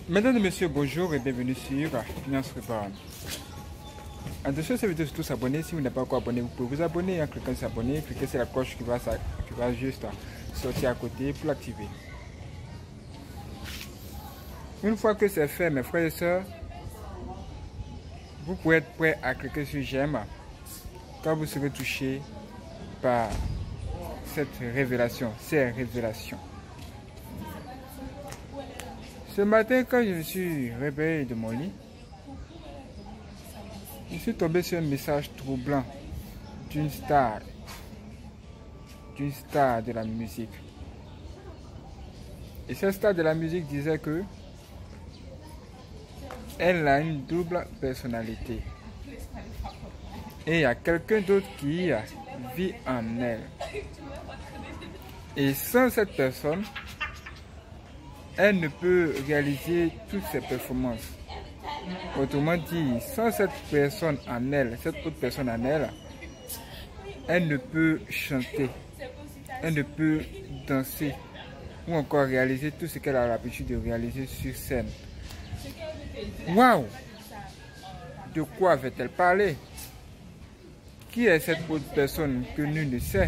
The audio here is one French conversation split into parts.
Mesdames et messieurs, bonjour et bienvenue sur Nuance Reborn. Attention, ça veut dire surtout s'abonner. Si vous n'êtes pas encore abonné, vous pouvez vous abonner en cliquant sur s'abonner. Cliquez sur la cloche qui va juste sortir à côté pour l'activer. Une fois que c'est fait, mes frères et sœurs, vous pouvez être prêts à cliquer sur j'aime quand vous serez touché par cette révélation, ces révélations. Ce matin, quand je me suis réveillé de mon lit, je suis tombé sur un message troublant d'une star de la musique. Et cette star de la musique disait que elle a une double personnalité. Et il y a quelqu'un d'autre qui vit en elle. Et sans cette personne, elle ne peut réaliser toutes ses performances. Autrement dit, sans cette personne en elle, cette autre personne en elle, elle ne peut chanter, elle ne peut danser ou encore réaliser tout ce qu'elle a l'habitude de réaliser sur scène. Waouh! De quoi avait-elle parlé? Qui est cette autre personne que nul ne sait?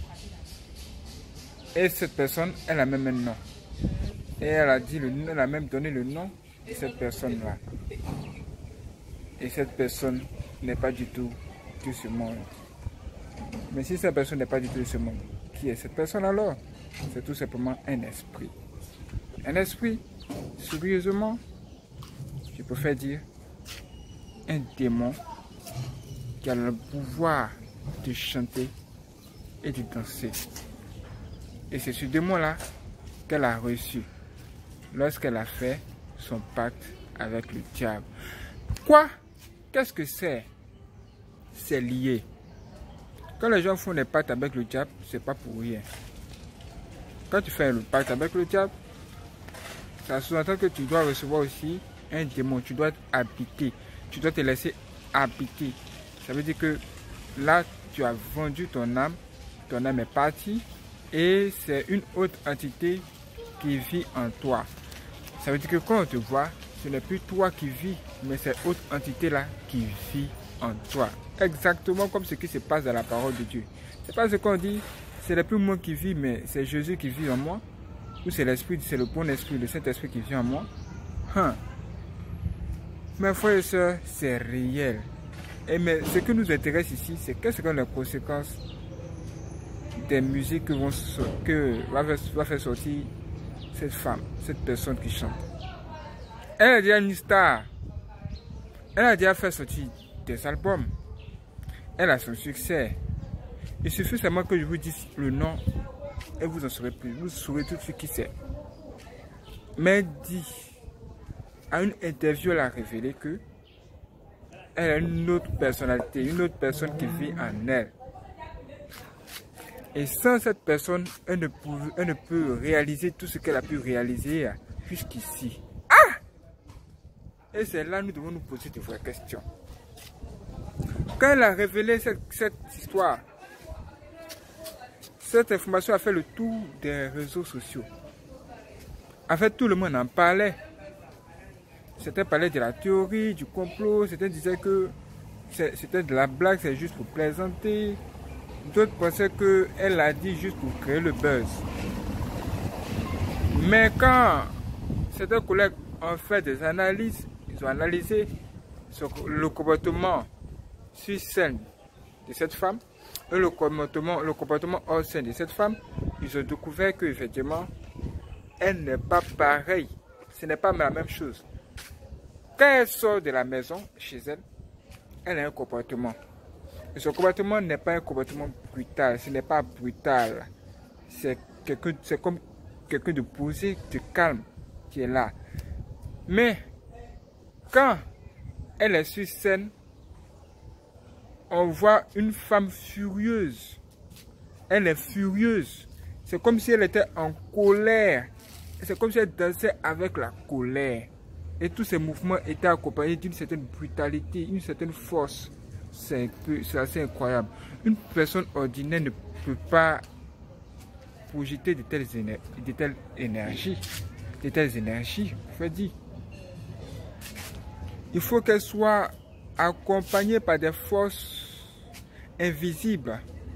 Et cette personne, elle a même un nom. Et elle a même donné le nom de cette personne-là. Et cette personne n'est pas du tout de ce monde. Mais si cette personne n'est pas du tout de ce monde, qui est cette personne alors? C'est tout simplement un esprit. Un esprit, sérieusement, je préfère dire, un démon qui a le pouvoir de chanter et de danser. Et c'est ce démon-là qu'elle a reçu lorsqu'elle a fait son pacte avec le diable. Quoi? Qu'est-ce que c'est? C'est lié. Quand les gens font des pactes avec le diable, c'est pas pour rien. Quand tu fais le pacte avec le diable, ça sous-entend que tu dois recevoir aussi un démon. Tu dois habiter. Tu dois te laisser habiter. Ça veut dire que là, tu as vendu ton âme est partie et c'est une autre entité qui vit en toi. Ça veut dire que quand on te voit, ce n'est plus toi qui vis, mais c'est autre entité-là qui vit en toi. Exactement comme ce qui se passe dans la parole de Dieu. C'est pas ce qu'on dit, ce n'est plus moi qui vis, mais c'est Jésus qui vit en moi. Ou c'est l'Esprit, c'est le bon esprit, le Saint-Esprit qui vit en moi. Mes frères et sœurs, c'est réel. Mais ce qui nous intéresse ici, c'est quelles seront les conséquences des musiques que va faire sortir cette femme, cette personne qui chante. Elle a déjà une star. Elle a déjà fait sortir des albums. Elle a son succès. Il suffit seulement que je vous dise le nom et vous en saurez plus. Vous saurez tout de suite qui c'est. Mais dit, à une interview, elle a révélé que elle a une autre personnalité, une autre personne qui vit en elle. Et sans cette personne, elle ne peut réaliser tout ce qu'elle a pu réaliser jusqu'ici. Ah! Et c'est là que nous devons nous poser de vraies questions. Quand elle a révélé cette histoire, cette information a fait le tour des réseaux sociaux. En fait, tout le monde en parlait. Certains parlaient de la théorie, du complot. Certains disaient que c'était de la blague, c'est juste pour plaisanter. D'autres pensaient qu'elle l'a dit juste pour créer le buzz. Mais quand certains collègues ont fait des analyses, ils ont analysé le comportement sur scène de cette femme et le comportement hors scène de cette femme, ils ont découvert qu'effectivement, elle n'est pas pareille. Ce n'est pas la même chose. Quand elle sort de la maison, chez elle, elle a un comportement. Et ce comportement n'est pas un comportement brutal. Ce n'est pas brutal. C'est comme quelqu'un de posé, de calme qui est là. Mais quand elle est sur scène, on voit une femme furieuse. Elle est furieuse. C'est comme si elle était en colère. C'est comme si elle dansait avec la colère. Et tous ces mouvements étaient accompagnés d'une certaine brutalité, une certaine force. C'est assez incroyable. Une personne ordinaire ne peut pas projeter de telles énergies. Je veux dire. il faut qu'elle soit accompagnée par des forces invisibles.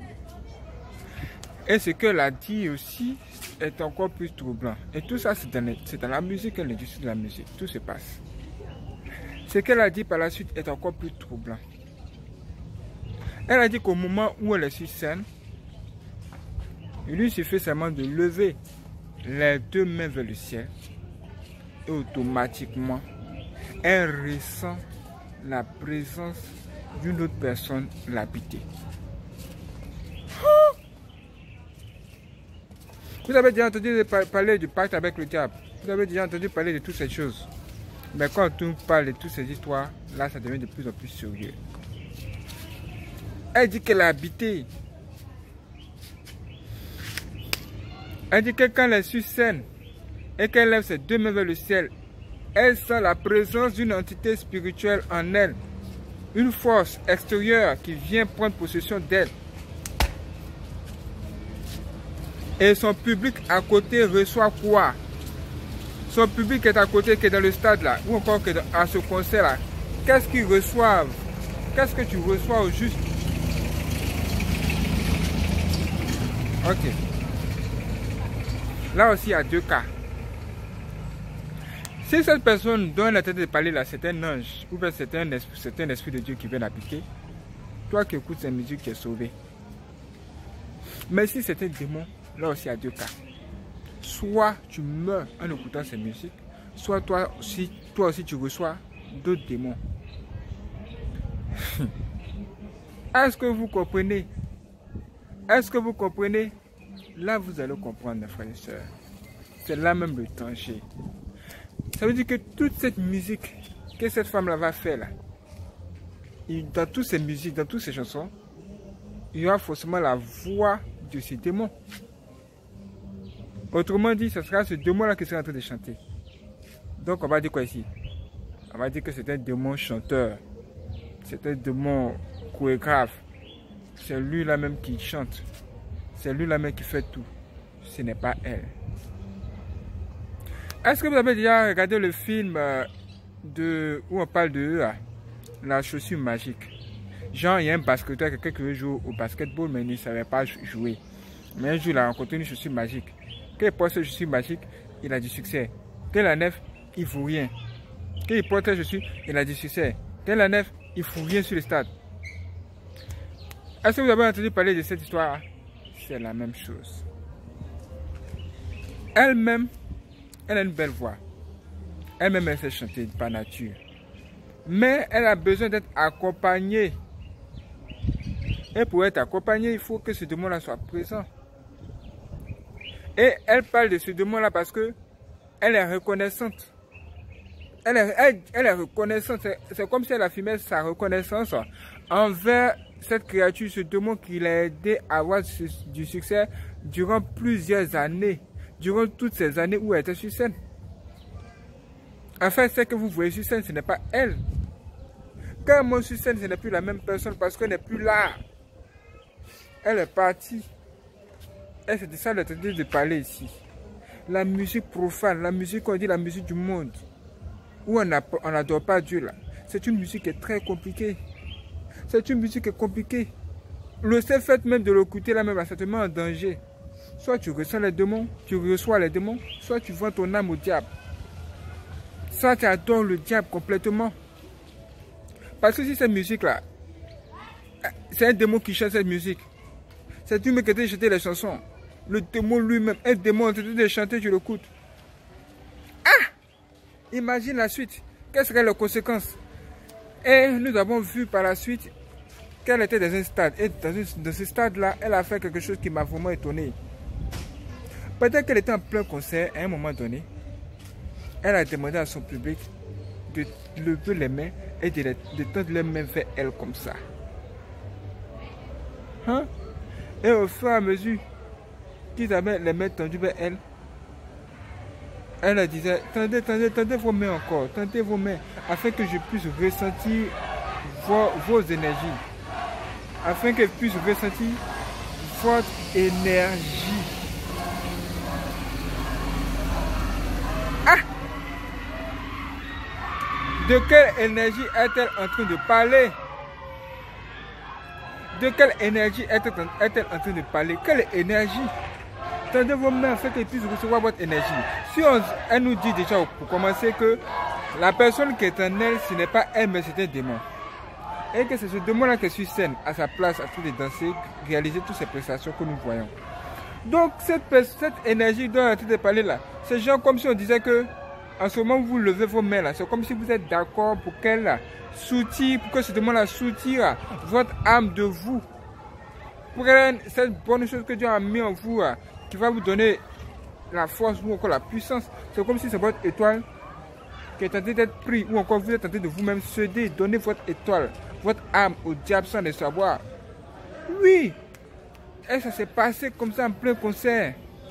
Et ce qu'elle a dit aussi est encore plus troublant. Et tout ça, c'est dans la musique, l'industrie de la musique. Tout se passe. Ce qu'elle a dit par la suite est encore plus troublant. Elle a dit qu'au moment où elle est sur scène, il lui suffit seulement de lever les deux mains vers le ciel et automatiquement, elle ressent la présence d'une autre personne l'habiter. Vous avez déjà entendu parler du pacte avec le diable. Vous avez déjà entendu parler de toutes ces choses. Mais quand on parle de toutes ces histoires, là, ça devient de plus en plus sérieux. Elle dit qu'elle a habité. Elle dit que quand elle est sur scène et qu'elle lève ses deux mains vers le ciel, elle sent la présence d'une entité spirituelle en elle. Une force extérieure qui vient prendre possession d'elle. Et son public à côté reçoit quoi? Son public est à côté, qui est dans le stade là, ou encore que à ce concert là. Qu'est-ce qu'ils reçoivent? Qu'est-ce que tu reçois au juste? Ok. Là aussi, il y a deux cas. Si cette personne dont elle a tenté de parler là, c'est un ange, ou bien c'est un esprit de Dieu qui vient d'habiter, toi qui écoutes cette musique, tu es sauvé. Mais si c'est un démon, là aussi, il y a deux cas. Soit tu meurs en écoutant cette musique, soit toi aussi tu reçois d'autres démons. Est-ce que vous comprenez? Est-ce que vous comprenez? Là, vous allez comprendre, mes frères et sœurs. C'est là même le danger. Ça veut dire que toute cette musique que cette femme-là va faire, là, dans toutes ces musiques, dans toutes ces chansons, il y aura forcément la voix de ces démons. Autrement dit, ce sera ce démon-là qui sera en train de chanter. Donc, on va dire quoi ici? On va dire que c'est un démon chanteur. C'est un démon chorégraphe. C'est lui-là même qui chante. C'est lui-là même qui fait tout. Ce n'est pas elle. Est-ce que vous avez déjà regardé le film où on parle de la chaussure magique? Genre, il y a un basketteur, quelqu'un qui veut jouer au basketball, mais il ne savait pas jouer. Mais un jour, il a rencontré une chaussure magique. Quand il porte cette chaussure magique, il a du succès. Quand il a neuf, il ne faut rien. Quand il porte cette chaussure, il a du succès. Quand il a neuf, il ne faut rien sur le stade. Est-ce que vous avez entendu parler de cette histoire? C'est la même chose. Elle-même, elle a une belle voix. Elle-même, elle sait chanter par nature. Mais elle a besoin d'être accompagnée. Et pour être accompagnée, il faut que ce démon-là soit présent. Et elle parle de ce démon-là parce que elle est reconnaissante. Elle est reconnaissante. C'est comme si elle affirmait sa reconnaissance envers cette créature, ce démon qui l'a aidé à avoir du succès durant plusieurs années. Durant toutes ces années où elle était sur scène. Enfin, ce que vous voyez sur scène, ce n'est pas elle. Quand elle monte sur scène, ce n'est plus la même personne parce qu'elle n'est plus là. Elle est partie. Et c'est de ça que je de parler ici. La musique profane, la musique qu'on dit la musique du monde, où on n'adore pas Dieu là. C'est une musique qui est très compliquée. C'est une musique qui est compliquée. Le seul fait même de l'écouter là même, ça te met en danger. Soit tu ressens les démons, tu reçois les démons, soit tu vends ton âme au diable. Soit tu adores le diable complètement. Parce que si cette musique là, c'est un démon qui chante cette musique. C'est lui-même qui a été chanter les chansons. Le démon lui-même, un démon qui a été chanter, tu l'écoutes. Ah! Imagine la suite. Quelles seraient les conséquences? Et nous avons vu par la suite qu'elle était dans un stade. Et dans ce stade-là, elle a fait quelque chose qui m'a vraiment étonné. Peut-être qu'elle était en plein concert à un moment donné. Elle a demandé à son public de lever les mains et de tendre les mains vers elle comme ça. Hein? Et au fur et à mesure qu'ils avaient les mains tendues vers elle, elle disait, tendez vos mains encore, tendez vos mains, afin que je puisse ressentir vos énergies. Afin que je puisse ressentir votre énergie. Ah! De quelle énergie est-elle en train de parler? De quelle énergie est-elle en train de parler? Quelle énergie? Tendez vos mains afin qu'elle puisse recevoir votre énergie. Si elle nous dit déjà pour commencer que la personne qui est en elle, ce n'est pas elle, mais c'est un démon. Et que c'est ce démon-là qui est sur scène, à sa place, en train de danser, réaliser toutes ces prestations que nous voyons. Donc cette énergie dont on est en train de parler là, c'est genre comme si on disait que en ce moment vous levez vos mains là, c'est comme si vous êtes d'accord pour qu'elle soutire, pour que ce démon-là soutire votre âme de vous. Pour cette bonne chose que Dieu a mis en vous, qui va vous donner la force ou encore la puissance. C'est comme si c'est votre étoile qui est en train d'être prise, ou encore vous êtes en train de vous-même céder, donner votre étoile, votre âme au diable sans le savoir. Oui, et ça s'est passé comme ça en plein concert.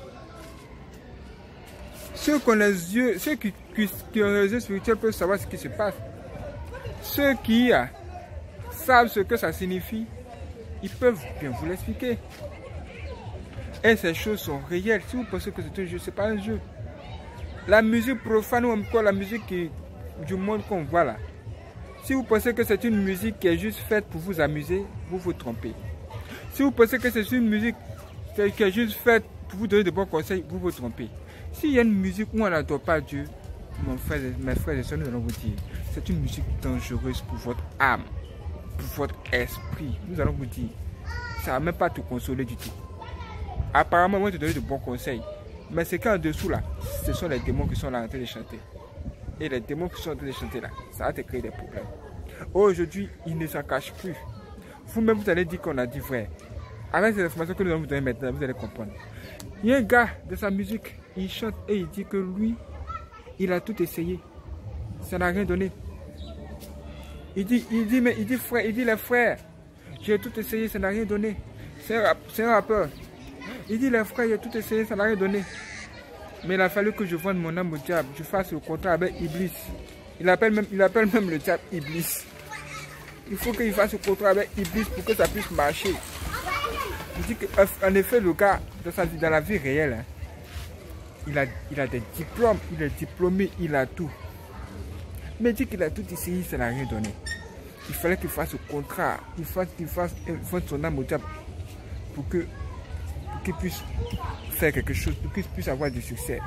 Ceux qui ont les yeux, ceux qui ont les yeux spirituels peuvent savoir ce qui se passe. Ceux qui savent ce que ça signifie, ils peuvent bien vous l'expliquer. Et ces choses sont réelles. Si vous pensez que c'est un jeu, ce n'est pas un jeu. La musique profane ou encore la musique du monde qu'on voit là. Si vous pensez que c'est une musique qui est juste faite pour vous amuser, vous vous trompez. Si vous pensez que c'est une musique qui est juste faite pour vous donner de bons conseils, vous vous trompez. S'il y a une musique où on n'adore pas Dieu, mes frères et sœurs, nous allons vous dire, c'est une musique dangereuse pour votre âme, pour votre esprit. Nous allons vous dire, ça ne va même pas te consoler du tout. Apparemment, moi, je te donner de bons conseils. Mais c'est qu'en dessous, là, ce sont les démons qui sont là en train de chanter. Et les démons qui sont en train de chanter, là, ça va te créer des problèmes. Aujourd'hui, ils ne s'en cachent plus. Vous-même, vous allez dire qu'on a dit vrai. Avec ces informations que nous allons vous donner maintenant, vous allez comprendre. Il y a un gars de sa musique, il chante et il dit que lui, il a tout essayé. Ça n'a rien donné. Il dit les frères, j'ai tout essayé, ça n'a rien donné. C'est un rappeur. Il dit les frères, j'ai tout essayé, ça n'a rien donné. Mais il a fallu que je vende mon âme au diable, je fasse le contrat avec Iblis. Il appelle même le diable Iblis. Il faut qu'il fasse le contrat avec Iblis pour que ça puisse marcher. Il dit qu'en effet, le gars, dans la vie réelle, hein, il a des diplômes, il est diplômé, il a tout. Mais il dit qu'il a tout essayé, ça n'a rien donné. Il fallait qu'il fasse le contrat, qu'il vende son âme au diable pour qu'il puisse faire quelque chose, pour qu'il puisse avoir du succès.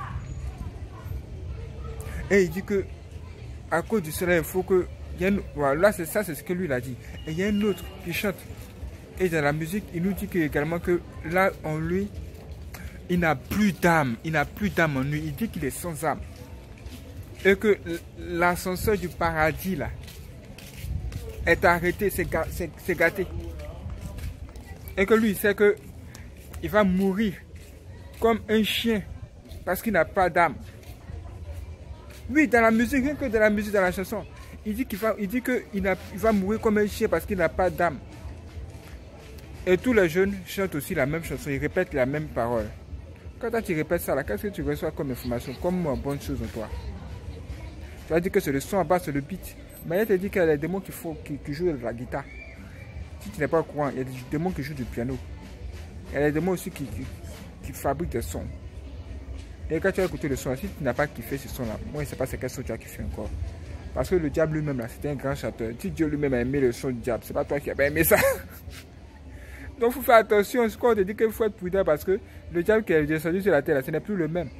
Et il dit que à cause du cela, il faut que... Voilà, c'est ça, c'est ce que lui il a dit. Et il y a un autre qui chante. Et dans la musique, il nous dit également que là, en lui, il n'a plus d'âme. Il n'a plus d'âme en lui. Il dit qu'il est sans âme. Et que l'ascenseur du paradis, là, est arrêté, c'est gâté. Et que lui, il sait que il va mourir comme un chien parce qu'il n'a pas d'âme. Oui, dans la musique, rien que dans la musique, dans la chanson, il dit qu'il va mourir comme un chien parce qu'il n'a pas d'âme. Et tous les jeunes chantent aussi la même chanson, ils répètent la même parole. Quand tu répètes ça, qu'est-ce que tu reçois comme information, comme bonne chose en toi? Tu vas dire que c'est le son en bas, c'est le beat. Mais il te dit qu'il y a des démons qui jouent de la guitare. Si tu n'es pas au courant, il y a des démons qui jouent du piano. Il y a des démons aussi qui fabriquent des sons. Et quand tu as écouté le son, si tu n'as pas kiffé ce son-là, moi je ne sais pas c'est quel son tu as kiffé encore. Parce que le diable lui-même, c'était un grand chanteur. Si Dieu lui-même a aimé le son du diable, c'est pas toi qui as aimé ça. Donc il faut faire attention. Ce qu'on te dit qu'il faut être prudent parce que le diable qui est descendu sur la terre, ce n'est plus le même.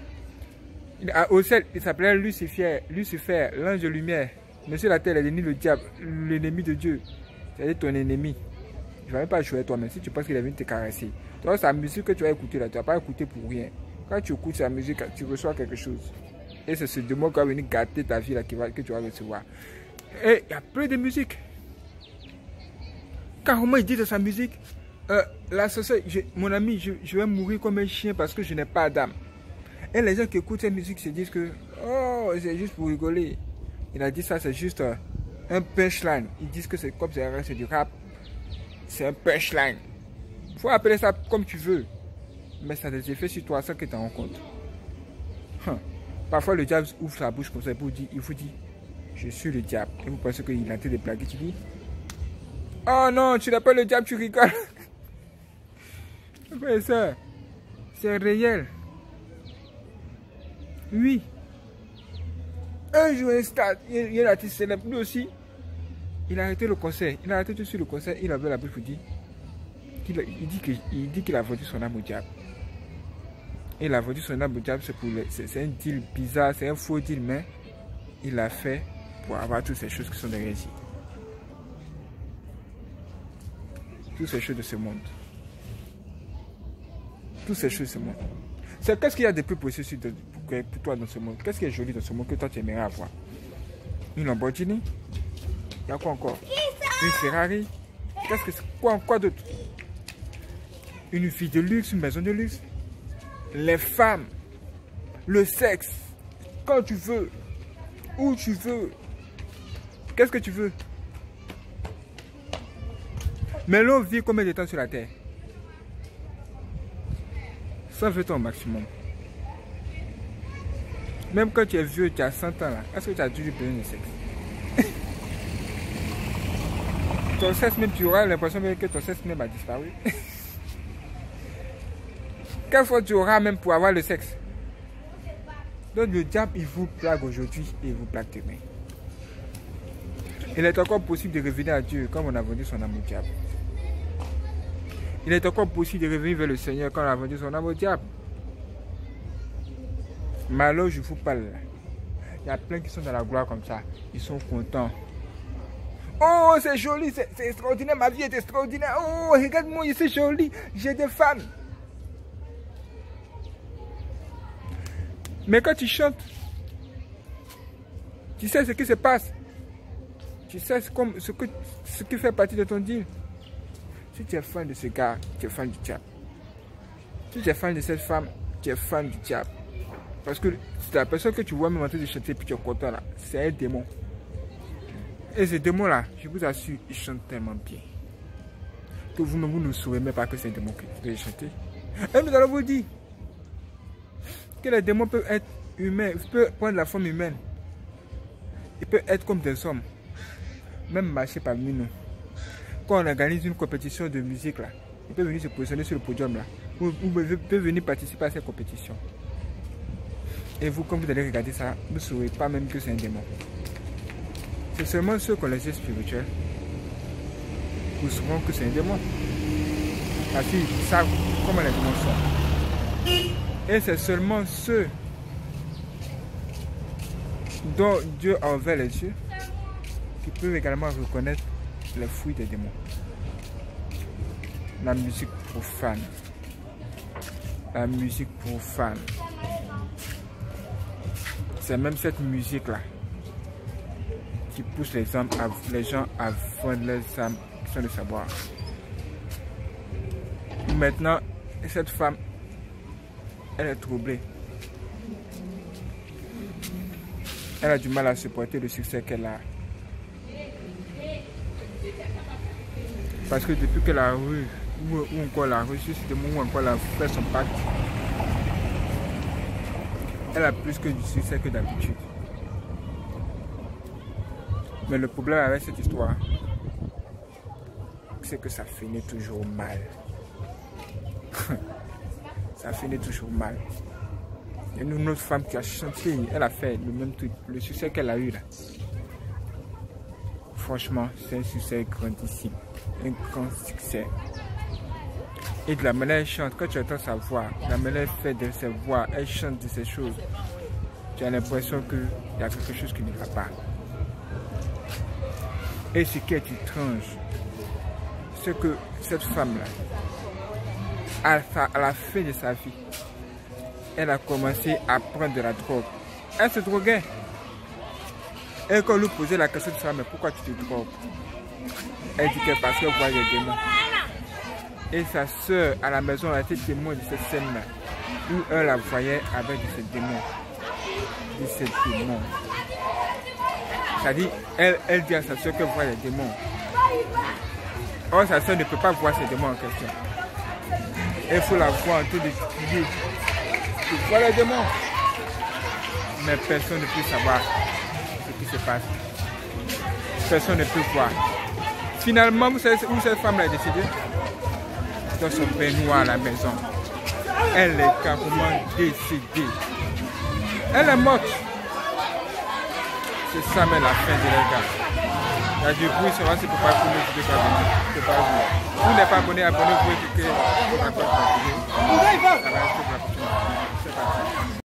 Au ciel, il s'appelait Lucifer, l'ange de lumière. Mais sur la terre, il est devenu le diable, l'ennemi de Dieu. C'est-à-dire ton ennemi. Tu ne vas même pas jouer toi-même si tu penses qu'il est venu te caresser. Donc sa musique que tu vas écouter là, tu ne vas pas écouter pour rien. Quand tu écoutes sa musique, tu reçois quelque chose. Et c'est ce démon qui va venir gâter ta vie là, que tu vas recevoir. Et il y a plein de musique. Carrément, il dit de sa musique, mon ami, je vais mourir comme un chien parce que je n'ai pas d'âme. Et les gens qui écoutent cette musique se disent que, oh, c'est juste pour rigoler. Il a dit ça, c'est juste un punchline. Ils disent que c'est comme c'est du rap. C'est un punchline. Il faut appeler ça comme tu veux. Mais ça a des effets sur toi sans que tu t'en rends compte. Parfois, le diable ouvre sa bouche comme ça pour dire, il vous dit, je suis le diable. Et vous pensez qu'il a en train de blaguer, tu dis, oh non, tu n'as pas le diable, tu rigoles. Ouais, ça, c'est réel. Oui. Un jour, un stade, il y a un artiste célèbre, lui aussi, il a arrêté le concert. Il a arrêté tout de suite le concert, il avait la bouche pour dire il dit qu'il a vendu son âme au diable. Il a vendu son âme au diable, c'est un deal bizarre, c'est un faux deal, mais il l'a fait pour avoir toutes ces choses qui sont derrière ici. Toutes ces choses de ce monde. Toutes ces choses de ce monde. Qu'est-ce qu'il y a de plus précieux pour toi dans ce monde? Qu'est-ce qui est joli dans ce monde que toi tu aimerais avoir? Une Lamborghini? Il y a quoi encore? Une Ferrari? Qu'est-ce que c'est? Quoi d'autre? Une vie de luxe, une maison de luxe? Les femmes, le sexe, quand tu veux, où tu veux. Qu'est-ce que tu veux? Mais l'on vit combien de temps sur la terre? 120 ans au maximum. Même quand tu es vieux, tu as 100 ans là, est-ce que tu as toujours besoin de sexe? Ton sexe même, tu auras l'impression que ton sexe même a disparu. Quelle fois tu auras même pour avoir le sexe? Donc le diable, il vous plague aujourd'hui et il vous plague demain. Il est encore possible de revenir à Dieu comme on a vendu son âme au diable. Il est encore possible de revenir vers le Seigneur quand on a vendu son âme au diable. Mais alors je vous parle. Il y a plein qui sont dans la gloire comme ça. Ils sont contents. Oh, c'est joli, c'est extraordinaire, ma vie est extraordinaire. Oh, regarde-moi, c'est joli, j'ai des fans. Mais quand tu chantes, tu sais ce qui se passe. Tu sais ce qui fait partie de ton deal. Si tu es fan de ce gars, tu es fan du diable. Si tu es fan de cette femme, tu es fan du diable. Parce que c'est la personne que tu vois même en train de chanter puis tu es content là. C'est un démon. Et ce démon là, je vous assure, il chante tellement bien. Que vous-même vous ne saurez même pas que c'est un démon que vous allez chanter. Et nous allons vous dire que les démons peuvent être humains, ils peuvent prendre la forme humaine. Ils peuvent être comme des hommes. Même marcher parmi nous. Quand on organise une compétition de musique là, ils peuvent venir se positionner sur le podium là. Ou peuvent venir participer à cette compétition. Et vous, quand vous allez regarder ça, vous ne saurez pas même que c'est un démon. C'est seulement ceux qui ont les yeux spirituels vous sauront que c'est un démon. Parce qu'ils savent comment les démons sont. Et c'est seulement ceux dont Dieu a ouvert les yeux qui peuvent également reconnaître les fruits des démons. La musique profane. La musique profane. C'est même cette musique-là qui pousse les gens à vendre les âmes sans le savoir. Maintenant, cette femme, elle est troublée. Elle a du mal à supporter le succès qu'elle a. Parce que depuis qu'elle a eu, ou encore elle a reçu ce démon, ou encore elle a fait son pacte, elle a plus que du succès que d'habitude. Mais le problème avec cette histoire, c'est que ça finit toujours mal. Ça finit toujours mal. Il y a une autre femme qui a chanté, elle a fait le même truc, le succès qu'elle a eu là. Franchement, c'est un succès grandissime, un grand succès. Et de la manière elle chante, quand tu entends sa voix, la manière elle fait de ses voix, elle chante de ces choses, tu as l'impression qu'il y a quelque chose qui ne va pas. Et ce qui est étrange, c'est que cette femme-là, à la fin de sa vie, elle a commencé à prendre de la drogue. Elle se droguait. Et quand on lui posait la question de ça, mais pourquoi tu te drogues? Elle dit que parce qu'elle voit les démons. Et sa soeur à la maison a été témoin de cette scène-là, où elle la voyait avec ces démons. De ces démons. C'est-à-dire, elle dit à sa soeur qu'elle voit les démons. Or, sa soeur ne peut pas voir ces démons en question. Il faut la voir en train de crier. Tu vois les démons. Mais personne ne peut savoir ce qui se passe. Personne ne peut voir. Finalement, vous savez où cette femme a décidé? Dans son baignoire à la maison. Elle est carrément décédée. Elle est morte. C'est ça, mais la fin de leur gars. Il y a du bruit, ça va se préparer pour nous de pas jouer. Si vous n'êtes pas abonné, abonnez-vous et cliquez sur la cloche pour continuer. Ça va être pour la prochaine. C'est parti.